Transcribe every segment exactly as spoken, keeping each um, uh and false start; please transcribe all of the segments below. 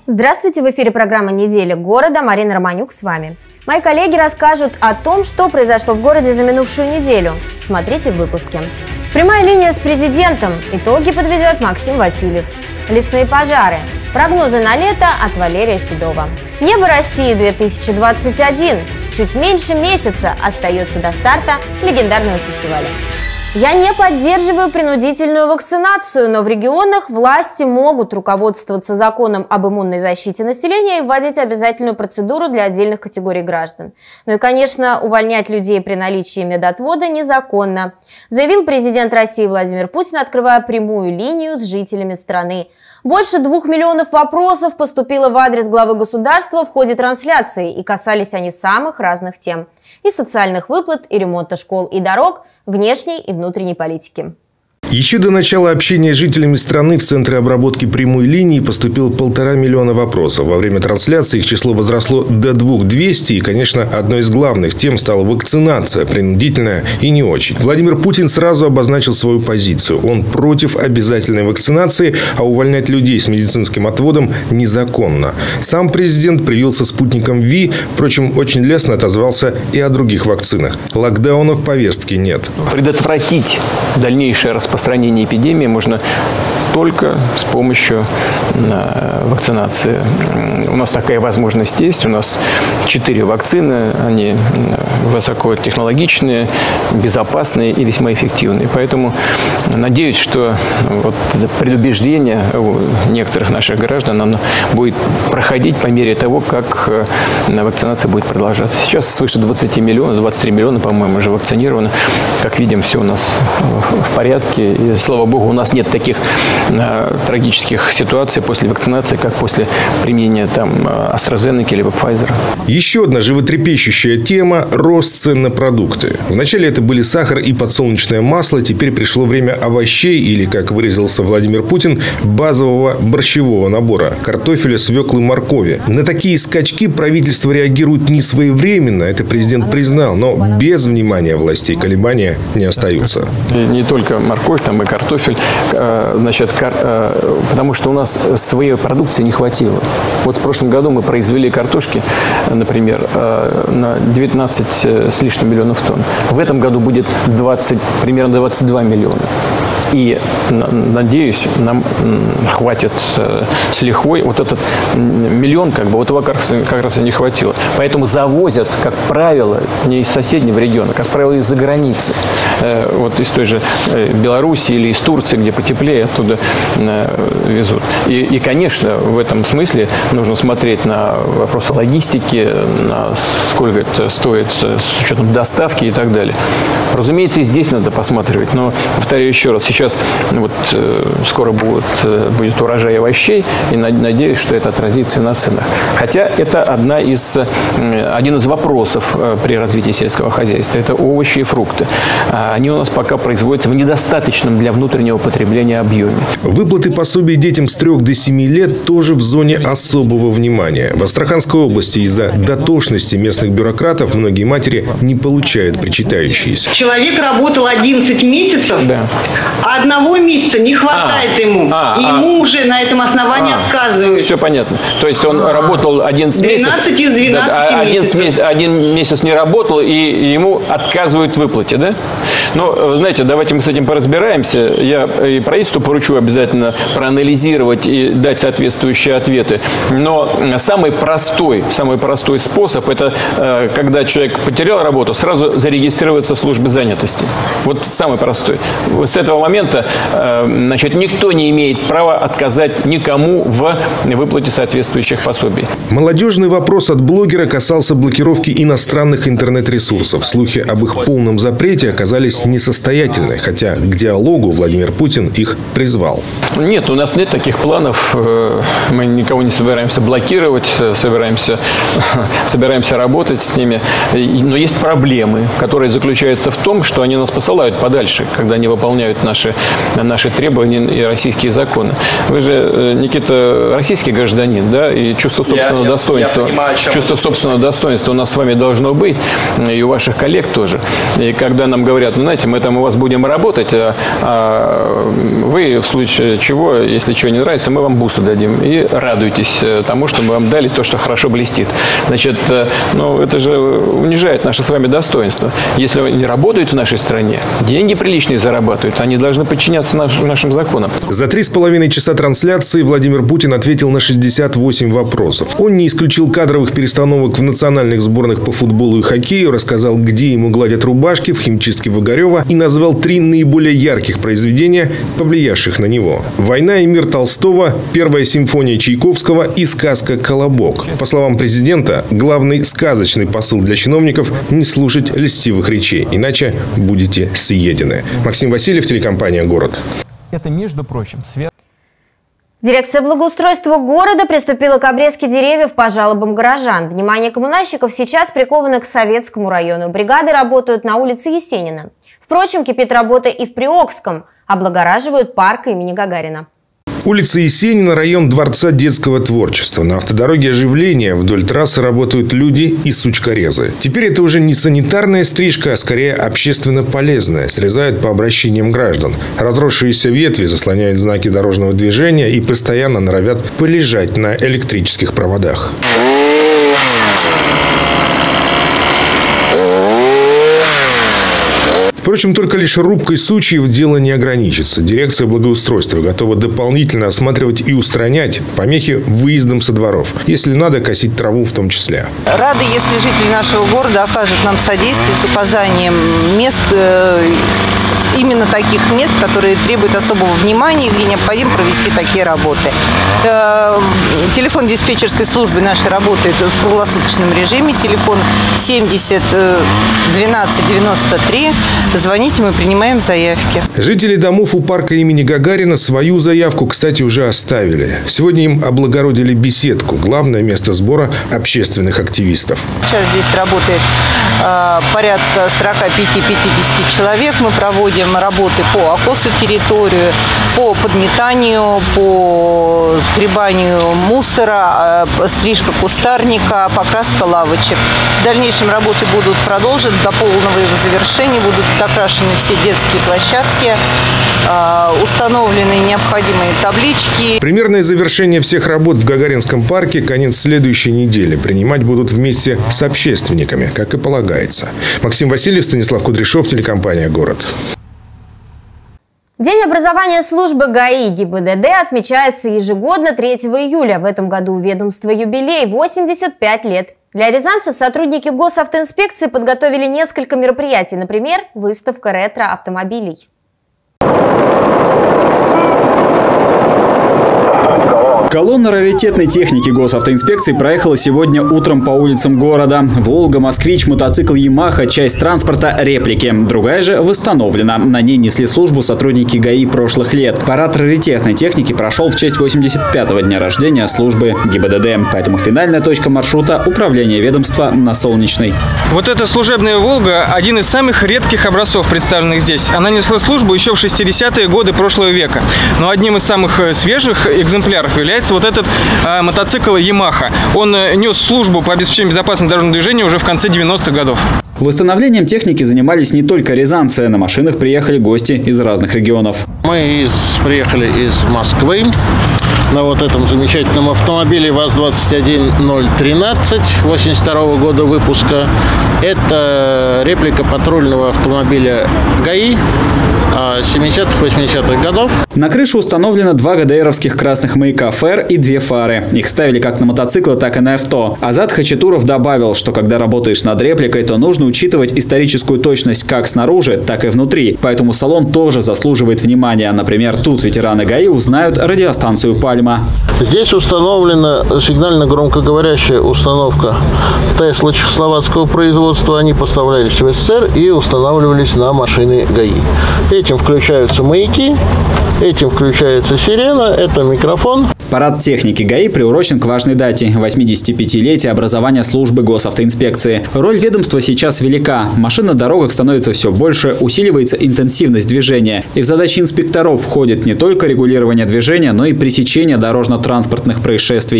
Здравствуйте, в эфире программа «Неделя города». Марина Романюк с вами. Мои коллеги расскажут о том, что произошло в городе за минувшую неделю. Смотрите в выпуске. Прямая линия с президентом. Итоги подведет Максим Васильев. Лесные пожары. Прогнозы на лето от Валерия Седова. Небо России две тысячи двадцать один. Чуть меньше месяца остается до старта легендарного фестиваля. Я не поддерживаю принудительную вакцинацию, но в регионах власти могут руководствоваться законом об иммунной защите населения и вводить обязательную процедуру для отдельных категорий граждан. Ну и, конечно, увольнять людей при наличии медотвода незаконно, заявил президент России Владимир Путин, открывая прямую линию с жителями страны. Больше двух миллионов вопросов поступило в адрес главы государства в ходе трансляции, и касались они самых разных тем – и социальных выплат, и ремонта школ и дорог, внешней и внутренней политики. Еще до начала общения с жителями страны в Центре обработки прямой линии поступило полтора миллиона вопросов. Во время трансляции их число возросло до двух тысяч двухсот. И, конечно, одной из главных тем стала вакцинация, принудительная и не очень. Владимир Путин сразу обозначил свою позицию. Он против обязательной вакцинации, а увольнять людей с медицинским отводом незаконно. Сам президент привился спутником Ви, впрочем, очень лестно отозвался и о других вакцинах. Локдауна в повестке нет. Предотвратить дальнейшее распространение Распространение эпидемии можно только с помощью вакцинации. У нас такая возможность есть. У нас четыре вакцины. Они высокотехнологичные, безопасные и весьма эффективные. Поэтому надеюсь, что вот предубеждение у некоторых наших граждан оно будет проходить по мере того, как вакцинация будет продолжаться. Сейчас свыше двадцати миллионов, двадцать три миллиона, по-моему, уже вакцинировано. Как видим, все у нас в порядке. И, слава богу, у нас нет таких э, трагических ситуаций после вакцинации, как после применения там AstraZeneca либо Pfizer. Еще одна животрепещущая тема – рост цен на продукты. Вначале это были сахар и подсолнечное масло, теперь пришло время овощей или, как выразился Владимир Путин, базового борщевого набора – картофеля, свеклы, моркови. На такие скачки правительство реагирует не своевременно, это президент признал, но без внимания властей колебания не остаются. Не только морковь, там и картофель, значит, кар... потому что у нас своей продукции не хватило. Вот в прошлом году мы произвели картошки, например, на девятнадцать с лишним миллионов тонн. В этом году будет двадцать, примерно двадцать два миллиона. И, надеюсь, нам хватит с лихвой вот этот миллион, как бы, вот его как раз, как раз и не хватило. Поэтому завозят, как правило, не из соседнего региона, как правило, из-за границы. Вот из той же Беларуси или из Турции, где потеплее, оттуда везут. И, и, конечно, в этом смысле нужно смотреть на вопросы логистики, на сколько это стоит с учетом доставки и так далее. Разумеется, и здесь надо посматривать. Но, повторяю еще раз, сейчас Сейчас вот, э, скоро будет, э, будет урожай овощей, и надеюсь, что это отразится на ценах. Хотя это одна из, э, один из вопросов э, при развитии сельского хозяйства. Это овощи и фрукты. А они у нас пока производятся в недостаточном для внутреннего потребления объеме. Выплаты пособий детям с трех до семи лет тоже в зоне особого внимания. В Астраханской области из-за дотошности местных бюрократов многие матери не получают причитающиеся. Человек работал одиннадцать месяцев. Да. Одного месяца не хватает а, ему. А, и ему а, уже на этом основании а, отказывают. Все понятно. То есть он а, работал одиннадцать месяцев. двенадцать из двенадцати да, месяцев. Месяц, один месяц не работал, и ему отказывают в выплате, да? Но, знаете, давайте мы с этим поразбираемся. Я и правительству поручу обязательно проанализировать и дать соответствующие ответы. Но самый простой, самый простой способ – это когда человек потерял работу, сразу зарегистрироваться в службе занятости. Вот самый простой. С этого момента значит, никто не имеет права отказать никому в выплате соответствующих пособий. Молодежный вопрос от блогера касался блокировки иностранных интернет-ресурсов. Слухи об их полном запрете оказались несостоятельны, хотя к диалогу Владимир Путин их призвал. Нет, у нас нет таких планов. Мы никого не собираемся блокировать, собираемся, собираемся работать с ними. Но есть проблемы, которые заключаются в том, что они нас посылают подальше, когда они выполняют наши, наши требования и российские законы. Вы же, Никита, российский гражданин, да, и чувство собственного я, достоинства. Я понимаю, чувство собственного достоинства у нас с вами должно быть, и у ваших коллег тоже. И когда нам говорят, говорят: ну, знаете, мы там у вас будем работать, а, а вы в случае чего, если чего не нравится, мы вам бусы дадим. И радуйтесь тому, что мы вам дали то, что хорошо блестит. Значит, ну, это же унижает наше с вами достоинство. Если они работают в нашей стране, деньги приличные зарабатывают, они должны подчиняться наш, нашим законам. За три с половиной часа трансляции Владимир Путин ответил на шестьдесят восемь вопросов. Он не исключил кадровых перестановок в национальных сборных по футболу и хоккею, рассказал, где ему гладят рубашки в химчистке в Огарева, и назвал три наиболее ярких произведения, повлиявших на него: «Война и мир» Толстого, «Первая симфония» Чайковского и сказка «Колобок». По словам президента, главный сказочный посыл для чиновников – не слушать льстивых речей, иначе будете съедены. Максим Васильев, телекомпания «Город». Это, между прочим, связано... Дирекция благоустройства города приступила к обрезке деревьев по жалобам горожан. Внимание коммунальщиков сейчас приковано к Советскому району. Бригады работают на улице Есенина. Впрочем, кипит работа и в Приокском. Облагораживают парк имени Гагарина. Улица Есенина – район Дворца детского творчества. На автодороге оживление. Вдоль трассы работают люди и сучкорезы. Теперь это уже не санитарная стрижка, а скорее общественно полезная. Срезают по обращениям граждан. Разросшиеся ветви заслоняют знаки дорожного движения и постоянно норовят полежать на электрических проводах. Впрочем, только лишь рубкой сучьев дело не ограничится. Дирекция благоустройства готова дополнительно осматривать и устранять помехи выездом со дворов. Если надо, косить траву в том числе. Рады, если жители нашего города окажут нам содействие с указанием мест, именно таких мест, которые требуют особого внимания, где необходимо провести такие работы. Телефон диспетчерской службы нашей работает в круглосуточном режиме. Телефон семьдесят двенадцать девяносто три. Звоните, мы принимаем заявки. Жители домов у парка имени Гагарина свою заявку, кстати, уже оставили. Сегодня им облагородили беседку, главное место сбора общественных активистов. Сейчас здесь работает э, порядка сорока пяти — пятидесяти человек. Мы проводим работы по окосу территорию, по подметанию, по сгребанию мусора, э, стрижка кустарника, покраска лавочек. В дальнейшем работы будут продолжены до полного завершения, будут окрашены все детские площадки, установлены необходимые таблички. Примерное завершение всех работ в Гагаринском парке — конец следующей недели. Принимать будут вместе с общественниками, как и полагается. Максим Васильев, Станислав Кудряшов, телекомпания «Город». День образования службы ГАИ ГИБДД отмечается ежегодно третьего июля. В этом году у ведомства юбилей – восемьдесят пять лет. Для рязанцев сотрудники госавтоинспекции подготовили несколько мероприятий. Например, выставка ретро-автомобилей. Колонна раритетной техники госавтоинспекции проехала сегодня утром по улицам города. «Волга», «Москвич», мотоцикл «Ямаха», часть транспорта – реплики. Другая же восстановлена. На ней несли службу сотрудники ГАИ прошлых лет. Парад раритетной техники прошел в честь восемьдесят пятого дня рождения службы ГИБДД. Поэтому финальная точка маршрута – управление ведомства на Солнечной. Вот эта служебная «Волга» – один из самых редких образцов, представленных здесь. Она несла службу еще в шестидесятые годы прошлого века. Но одним из самых свежих экземпляров является вот этот э, мотоцикл «Ямаха». Он э, нес службу по обеспечению безопасности дорожного движения уже в конце девяностых годов. Восстановлением техники занимались не только рязанцы. На машинах приехали гости из разных регионов. Мы из, приехали из Москвы на вот этом замечательном автомобиле ВАЗ двадцать один ноль тринадцать восемьдесят второго года выпуска. Это реплика патрульного автомобиля ГАИ семидесятых-восьмидесятых годов. На крыше установлено два ГДРовских красных маяка ФЭР и две фары. Их ставили как на мотоциклы, так и на авто. Азат Хачатуров добавил, что когда работаешь над репликой, то нужно учитывать историческую точность как снаружи, так и внутри. Поэтому салон тоже заслуживает внимания. Например, тут ветераны ГАИ узнают радиостанцию «Пальма». Здесь установлена сигнально-громкоговорящая установка Тесла чехословацкого производства. Они поставлялись в СССР и устанавливались на машины ГАИ. Этим включаются маяки, этим включается сирена, это микрофон. Парад техники ГАИ приурочен к важной дате – восьмидесятипятилетию образования службы госавтоинспекции. Роль ведомства сейчас велика. Машин на дорогах становится все больше, усиливается интенсивность движения. И в задачи инспекторов входит не только регулирование движения, но и пресечение дорожно-транспортных происшествий.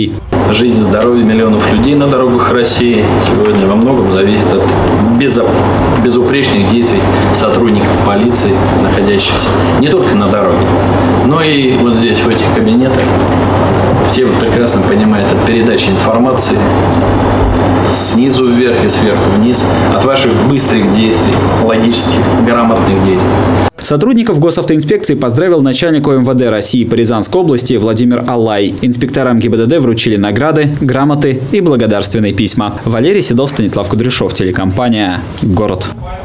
жизнь и здоровье миллионов людей на дорогах России сегодня во многом зависит от безупречных действий сотрудников полиции, находящихся не только на дороге, но и вот здесь, в этих кабинетах. Все прекрасно понимают от передачи информации снизу вверх и сверху вниз, от ваших быстрых действий, логических, грамотных действий. Сотрудников госавтоинспекции поздравил начальник О Эм Вэ Дэ России по Рязанской области Владимир Алай. Инспекторам Гэ И Бэ Дэ Дэ вручили награды, грамоты и благодарственные письма. Валерий Седов, Станислав Кудряшов, телекомпания «Город».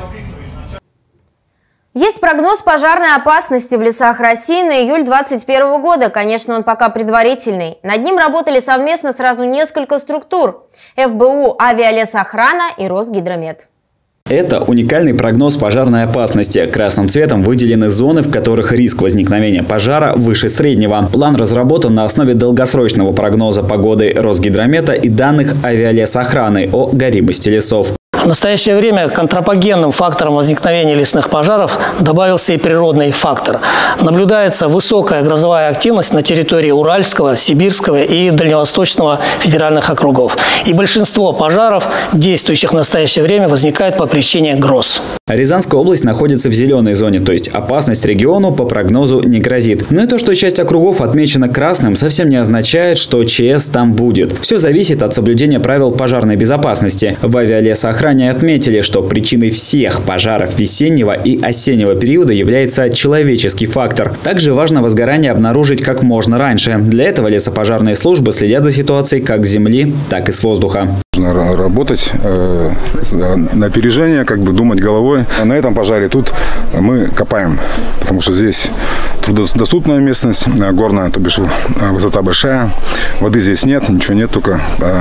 Есть прогноз пожарной опасности в лесах России на июль две тысячи двадцать первого года. Конечно, он пока предварительный. Над ним работали совместно сразу несколько структур – Эф Бэ У, Авиалесохрана и Росгидромет. Это уникальный прогноз пожарной опасности. Красным цветом выделены зоны, в которых риск возникновения пожара выше среднего. План разработан на основе долгосрочного прогноза погоды Росгидромета и данных Авиалесохраны о горимости лесов. В настоящее время к антропогенным факторам возникновения лесных пожаров добавился и природный фактор. Наблюдается высокая грозовая активность на территории Уральского, Сибирского и Дальневосточного федеральных округов. И большинство пожаров, действующих в настоящее время, возникает по причине гроз. Рязанская область находится в зеленой зоне, то есть опасность региону по прогнозу не грозит. Но и то, что часть округов отмечена красным, совсем не означает, что Че Эс там будет. Все зависит от соблюдения правил пожарной безопасности. В Авиалесохране отметили, что причиной всех пожаров весеннего и осеннего периода является человеческий фактор. Также важно возгорание обнаружить как можно раньше. Для этого лесопожарные службы следят за ситуацией как с земли, так и с воздуха. Нужно работать э, на опережение, как бы думать головой. На этом пожаре тут мы копаем, потому что здесь труднодоступная местность, горная, то бишь высота большая, воды здесь нет, ничего нет, только э,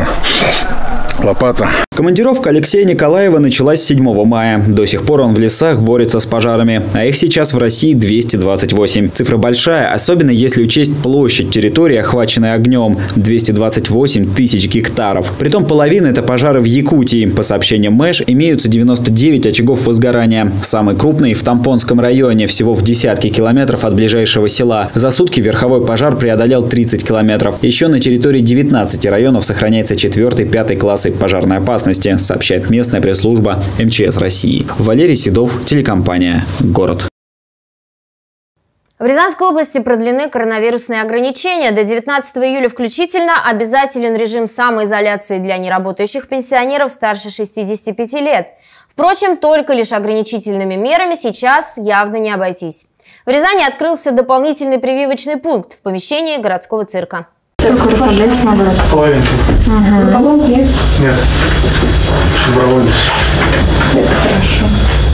лопата. Командировка Алексея Николаева началась седьмого мая. До сих пор он в лесах борется с пожарами, а их сейчас в России двести двадцать восемь. Цифра большая, особенно если учесть площадь территории, охваченной огнем – двести двадцать восемь тысяч гектаров. Притом половина – это пожары в Якутии. По сообщениям Мэш, имеются девяносто девять очагов возгорания. Самый крупный – в Тампонском районе, всего в десятки километров от ближайшего села. За сутки верховой пожар преодолел тридцать километров. Еще на территории девятнадцати районов сохраняется четвертый, пятый классы пожарной опасности, сообщает местная пресс-служба Эм Че Эс России. Валерий Седов, телекомпания «Город». В Рязанской области продлены коронавирусные ограничения. До девятнадцатого июля включительно обязателен режим самоизоляции для неработающих пенсионеров старше шестидесяти пяти лет. Впрочем, только лишь ограничительными мерами сейчас явно не обойтись. В Рязани открылся дополнительный прививочный пункт в помещении городского цирка. Только расслабляйтесь наоборот. Половинку. Угу. Половинку нет? Нет. Добровольно. Это хорошо.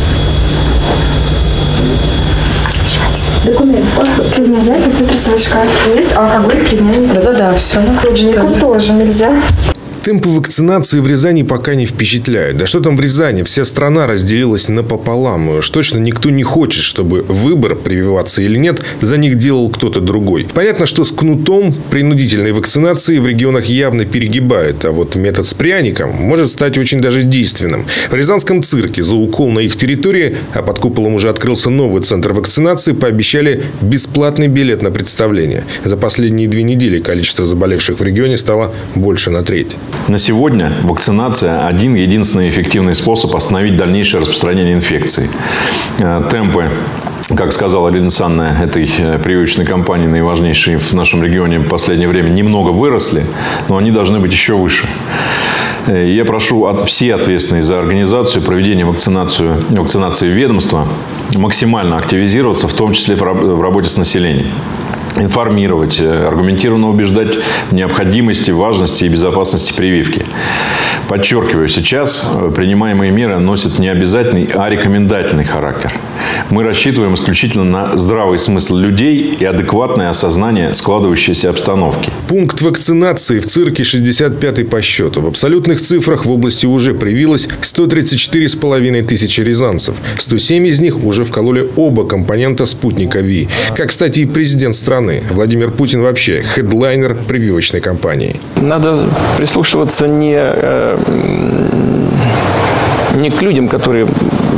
Документ. Паспорт, применяется, цитрусовый шкаф. Есть алкоголь, применяется. Да-да-да, все. Клубнику тоже нельзя. Темпы вакцинации в Рязани пока не впечатляют. Да что там в Рязани? Вся страна разделилась напополам. И уж точно никто не хочет, чтобы выбор, прививаться или нет, за них делал кто-то другой. Понятно, что с кнутом принудительной вакцинации в регионах явно перегибают. А вот метод с пряником может стать очень даже действенным. В Рязанском цирке за укол на их территории, а под куполом уже открылся новый центр вакцинации, пообещали бесплатный билет на представление. За последние две недели количество заболевших в регионе стало больше на треть. На сегодня вакцинация – один единственный эффективный способ остановить дальнейшее распространение инфекции. Темпы, как сказала Алина Александровна, этой прививочной кампании, наиважнейшей в нашем регионе в последнее время, немного выросли, но они должны быть еще выше. Я прошу от все ответственные за организацию проведения вакцинации, вакцинации ведомства максимально активизироваться, в том числе в работе с населением. Информировать, аргументированно убеждать в необходимости, важности и безопасности прививки. Подчеркиваю, сейчас принимаемые меры носят не обязательный, а рекомендательный характер. Мы рассчитываем исключительно на здравый смысл людей и адекватное осознание складывающейся обстановки. Пункт вакцинации в цирке шестьдесят пятый по счету. В абсолютных цифрах в области уже привилось сто тридцать четыре с половиной тысячи рязанцев. сто семь из них уже вкололи оба компонента спутника Ви. Как, кстати, и президент страны. Владимир Путин вообще хедлайнер прививочной кампании. Надо прислушиваться не, не к людям, которые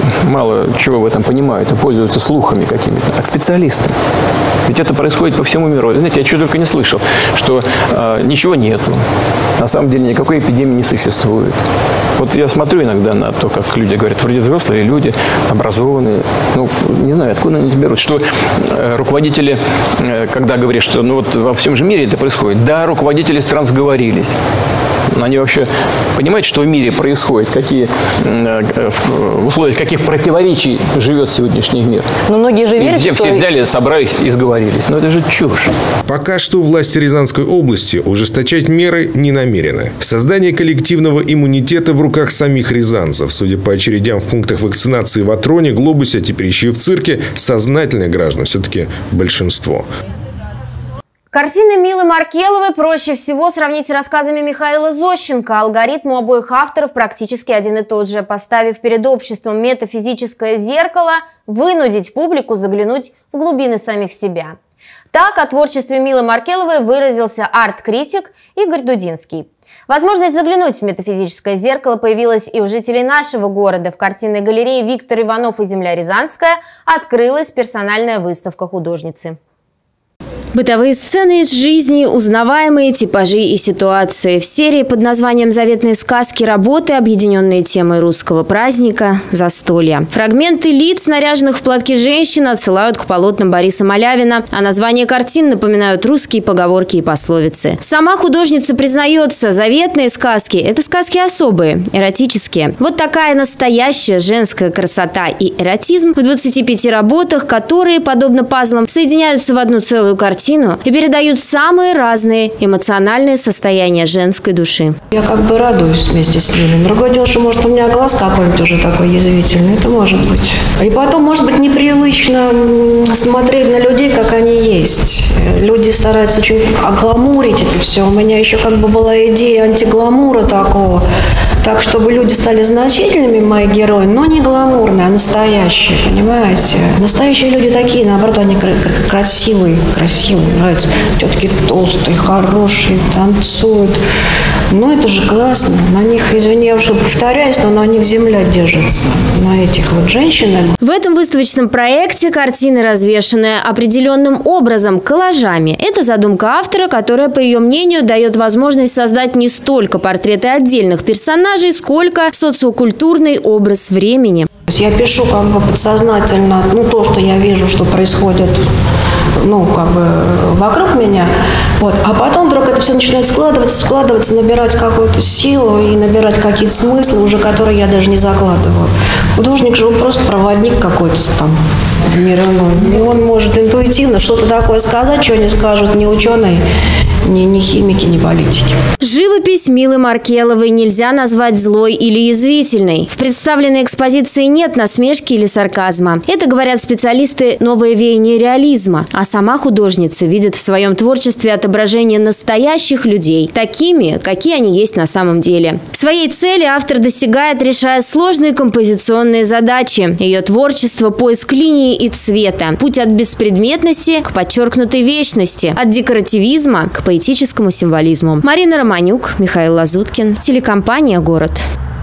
мало чего в этом понимают и пользуются слухами какими-то, а к специалистам. Ведь это происходит по всему миру. Знаете, я чего только не слышал, что э, ничего нету. На самом деле никакой эпидемии не существует. Вот я смотрю иногда на то, как люди говорят, вроде взрослые люди, образованные. Ну, не знаю, откуда они это берут. Что э, руководители, э, когда говорят, что ну вот во всем же мире это происходит. Да, руководители стран сговорились. Но они вообще понимают, что в мире происходит, какие, э, в условиях каких противоречий живет сегодняшний мир. Но многие же верят, и все, что... все взяли, собрались и сговорились. Но это же чушь. Пока что власти Рязанской области ужесточать меры не намерены. Создание коллективного иммунитета в руках самих рязанцев. Судя по очередям в пунктах вакцинации в Атроне, Глобусе, а теперь еще и в цирке, сознательных граждан все-таки большинство. Картины Милы Маркеловой проще всего сравнить с рассказами Михаила Зощенко. Алгоритм у обоих авторов практически один и тот же. Поставив перед обществом метафизическое зеркало, вынудить публику заглянуть в глубины самих себя. Так о творчестве Милы Маркеловой выразился арт-критик Игорь Дудинский. Возможность заглянуть в метафизическое зеркало появилась и у жителей нашего города. В картинной галерее «Виктор Иванов и земля Рязанская» открылась персональная выставка художницы. Бытовые сцены из жизни, узнаваемые типажи и ситуации. В серии под названием «Заветные сказки» работы, объединенные темой русского праздника – застолья. Фрагменты лиц, наряженных в платки женщин, отсылают к полотнам Бориса Малявина, а названия картин напоминают русские поговорки и пословицы. Сама художница признается, заветные сказки – это сказки особые, эротические. Вот такая настоящая женская красота и эротизм в двадцати пяти работах, которые, подобно пазлам, соединяются в одну целую картину и передают самые разные эмоциональные состояния женской души. Я как бы радуюсь вместе с ними. Другое дело, что может у меня глаз какой-нибудь уже такой язвительный. Это может быть. И потом, может быть, непривычно смотреть на людей, как они есть. Люди стараются очень огламурить это все. У меня еще как бы была идея антигламура такого. Так, чтобы люди стали значительными, мои герои, но не гламурные, а настоящие, понимаете? Настоящие люди такие, наоборот, они красивые, красивые, нравятся. Тетки толстые, хорошие, танцуют. Ну, это же классно. На них, извини, я уже повторяюсь, но на них земля держится. На этих вот женщинах. В этом выставочном проекте картины развешаны определенным образом, коллажами. Это задумка автора, которая, по ее мнению, дает возможность создать не столько портреты отдельных персонажей, сколько социокультурный образ времени. Я пишу как бы подсознательно, ну, то, что я вижу, что происходит, ну, как бы вокруг меня. Вот. А потом вдруг это все начинает складываться, складываться, набирать какую-то силу и набирать какие-то смыслы, уже которые я даже не закладываю. Художник же он просто проводник какой-то там в мир иной. И он может интуитивно что-то такое сказать, чего не скажут ни ученые, ни, ни химики, ни политики. Живопись Милы Маркеловой нельзя назвать злой или язвительной. В представленной экспозиции нет насмешки или сарказма. Это, говорят специалисты, новое веяние реализма. А сама художница видит в своем творчестве отображение настоящих людей, такими, какие они есть на самом деле. Своей цели автор достигает, решая сложные композиционные задачи. Ее творчество – поиск линии и цвета. Путь от беспредметности к подчеркнутой вечности, от декоративизма к поэтическому символизму. Марина Романюк, Михаил Лазуткин, телекомпания «Город».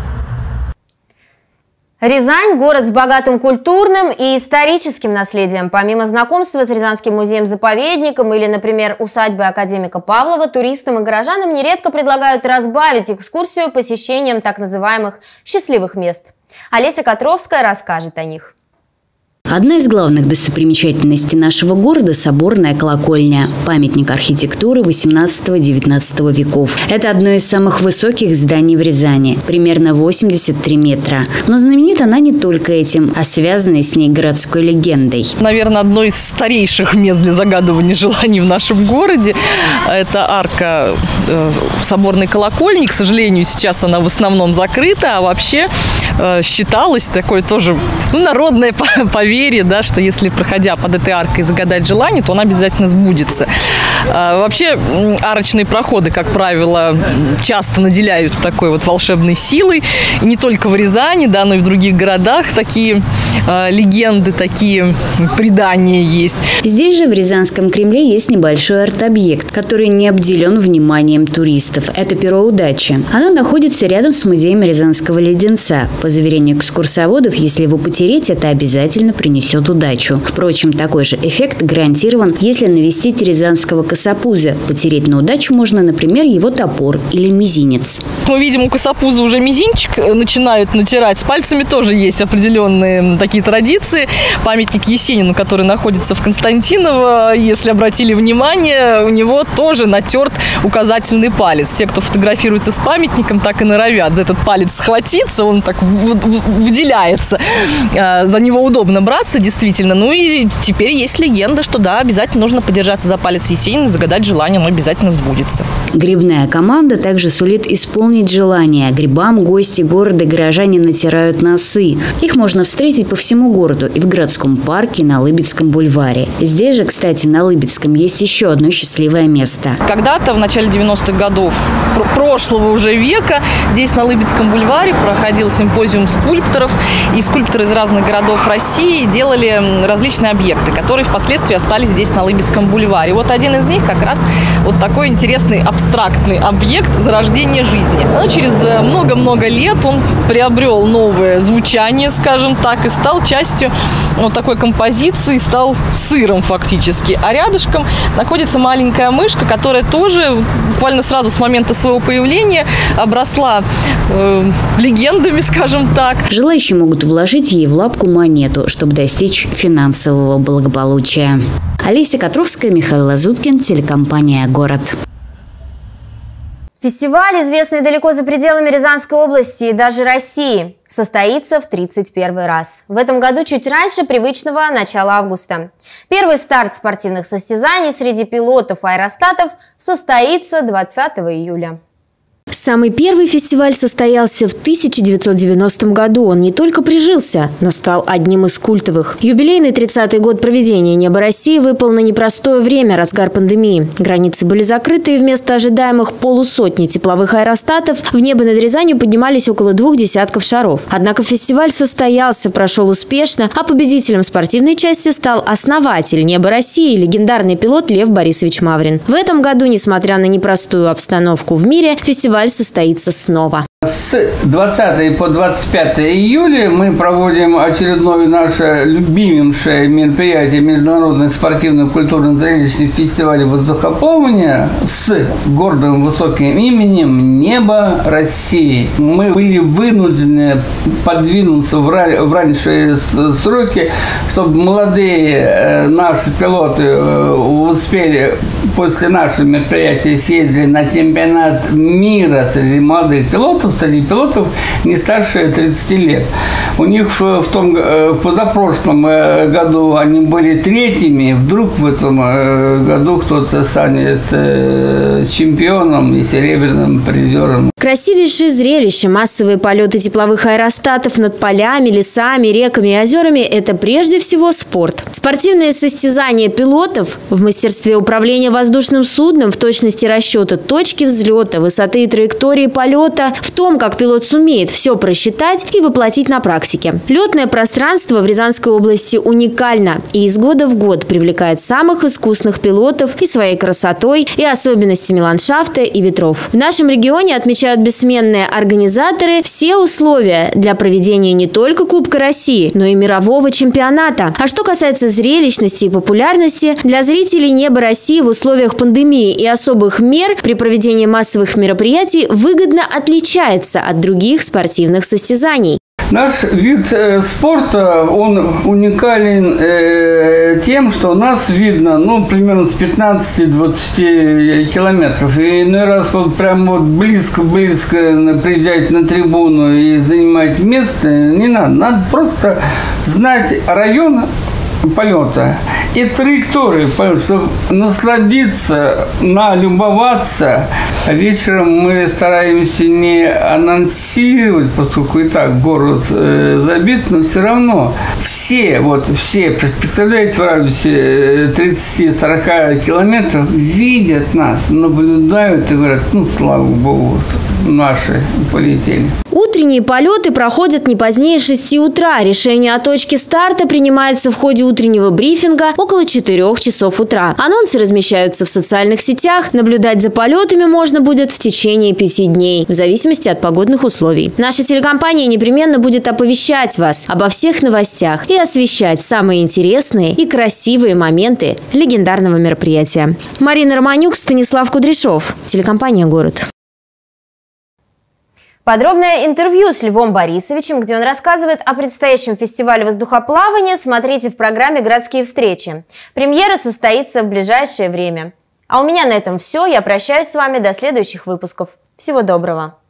Рязань – город с богатым культурным и историческим наследием. Помимо знакомства с Рязанским музеем-заповедником или, например, усадьбой академика Павлова, туристам и горожанам нередко предлагают разбавить экскурсию посещением так называемых «счастливых мест». Олеся Котровская расскажет о них. Одна из главных достопримечательностей нашего города – соборная колокольня, памятник архитектуры восемнадцатого-девятнадцатого веков. Это одно из самых высоких зданий в Рязани, примерно восемьдесят три метра. Но знаменита она не только этим, а связанной с ней городской легендой. Наверное, одно из старейших мест для загадывания желаний в нашем городе – это арка э, соборной колокольни. К сожалению, сейчас она в основном закрыта, а вообще э, считалось такое тоже ну, народное поверье, да, что если, проходя под этой аркой, загадать желание, то она обязательно сбудется. А, вообще, арочные проходы, как правило, часто наделяют такой вот волшебной силой. И не только в Рязани, да, но и в других городах такие а, легенды, такие предания есть. Здесь же, в Рязанском Кремле, есть небольшой арт-объект, который не обделен вниманием туристов. Это перо удачи. Оно находится рядом с музеем Рязанского леденца. По По заверению экскурсоводов, если его потереть, это обязательно принесет удачу. Впрочем, такой же эффект гарантирован, если навестить рязанского косопуза. Потереть на удачу можно, например, его топор или мизинец. Мы видим, у косопуза уже мизинчик начинают натирать. С пальцами тоже есть определенные такие традиции. Памятник Есенину, который находится в Константиново, если обратили внимание, у него тоже натерт указательный палец. Все, кто фотографируется с памятником, так и норовят за этот палец схватиться, он так выделяется. За него удобно браться, действительно. Ну и теперь есть легенда, что да, обязательно нужно подержаться за палец Есенина, загадать желание, оно обязательно сбудется. Грибная команда также сулит исполнить желание. Грибам гости города и горожане натирают носы. Их можно встретить по всему городу и в городском парке, и на Лыбецком бульваре. Здесь же, кстати, на Лыбецком есть еще одно счастливое место. Когда-то в начале девяностых годов прошлого уже века здесь на Лыбецком бульваре проходил симпозиум скульпторов. И скульпторы из разных городов России делали различные объекты, которые впоследствии остались здесь на Лыбецком бульваре. Вот один из них как раз вот такой интересный абстрактный объект зарождения жизни. Но через много-много лет он приобрел новое звучание, скажем так, и стал частью вот такой композиции, стал сыром фактически. А рядышком находится маленькая мышка, которая тоже буквально сразу с момента своего появления обросла э, легендами, скажем так. Желающие могут вложить ей в лапку монету, чтобы достичь финансового благополучия. Олеся Котровская, Михаил Лазуткин, телекомпания «Город». Фестиваль, известный далеко за пределами Рязанской области и даже России, состоится в тридцать первый раз. В этом году чуть раньше привычного начала августа. Первый старт спортивных состязаний среди пилотов аэростатов состоится двадцатого июля. Самый первый фестиваль состоялся в тысяча девятьсот девяностом году. Он не только прижился, но стал одним из культовых. Юбилейный тридцатый год проведения «Неба России» выпал на непростое время, разгар пандемии. Границы были закрыты, и вместо ожидаемых полусотни тепловых аэростатов в небо над Рязанью поднимались около двух десятков шаров. Однако фестиваль состоялся, прошел успешно, а победителем спортивной части стал основатель «Неба России», легендарный пилот Лев Борисович Маврин. В этом году, несмотря на непростую обстановку в мире, фестиваль состоится снова. С двадцатого по двадцать пятое июля мы проводим очередное наше любимейшее мероприятие — Международный спортивно-культурно-зрелищный фестиваль воздухоплавания с гордым высоким именем «Небо России». Мы были вынуждены подвинуться в ранние сроки, чтобы молодые наши пилоты успели после нашего мероприятия съездили на чемпионат мира среди молодых пилотов, среди пилотов не старше тридцати лет. У них в, том, в позапрошлом году они были третьими, вдруг в этом году кто-то станет чемпионом и серебряным призером. Красивейшие зрелища, массовые полеты тепловых аэростатов над полями, лесами, реками и озерами – это прежде всего спорт. Спортивные состязания пилотов в мастерстве управления воздушным судном, в точности расчета точки взлета, высоты и траектории полета, в том, как пилот сумеет все просчитать и воплотить на практике. Летное пространство в Рязанской области уникально и из года в год привлекает самых искусных пилотов и своей красотой, и особенностями ландшафта и ветров. В нашем регионе, отмечают бессменные организаторы, все условия для проведения не только Кубка России, но и мирового чемпионата. А что касается зрелищности и популярности, для зрителей «Неба России» в условиях пандемии и особых мер при проведении массовых мероприятий выгодно отличается от других спортивных состязаний. Наш вид э, спорта, он уникален э, тем, что нас видно, ну, примерно с пятнадцати-двадцати километров. И иной раз вот прям вот близко-близко приезжать на трибуну и занимать место не надо. Надо просто знать район полета и траектории полета, чтобы насладиться, налюбоваться. А вечером мы стараемся не анонсировать, поскольку и так город э, забит, но все равно все, вот все, представляете, в радиусе тридцати-сорока километров видят нас, наблюдают и говорят: ну, слава богу, вот наши полетели. Утренние полеты проходят не позднее шести утра. Решение о точке старта принимается в ходе утреннего брифинга около четырёх часов утра. Анонсы размещаются в социальных сетях. Наблюдать за полетами можно будет в течение пяти дней, в зависимости от погодных условий. Наша телекомпания непременно будет оповещать вас обо всех новостях и освещать самые интересные и красивые моменты легендарного мероприятия. Марина Романюк, Станислав Кудряшов, телекомпания «Город». Подробное интервью с Львом Борисовичем, где он рассказывает о предстоящем фестивале воздухоплавания, смотрите в программе «Городские встречи». Премьера состоится в ближайшее время. А у меня на этом все. Я прощаюсь с вами до следующих выпусков. Всего доброго.